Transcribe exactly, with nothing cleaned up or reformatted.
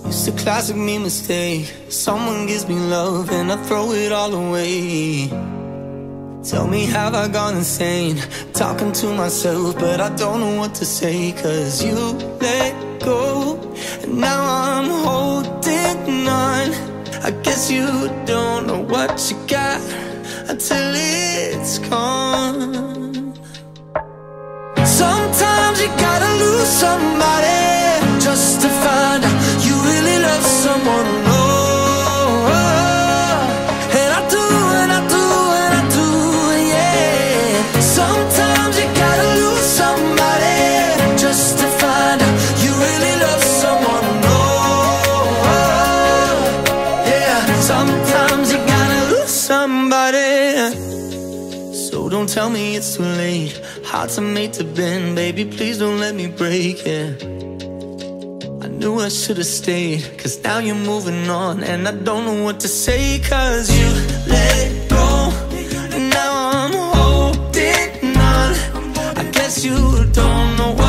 It's a classic me mistake. Someone gives me love and I throw it all away. Tell me, have I gone insane? Talking to myself, but I don't know what to say. Cause you let go, and now I'm holding on. I guess you don't know what you got until it's gone. Sometimes you gotta lose somebody just to find out you really love someone. Oh, and I do, and I do, and I do, yeah. Sometimes you gotta lose somebody just to find out you really love someone. Oh, yeah. Sometimes you gotta lose somebody. So don't tell me it's too late. Hearts are made to bend, baby, please don't let me break it. I knew I should've stayed, cause now you're moving on. And I don't know what to say, cause you let go, and now I'm holding on. I guess you don't know what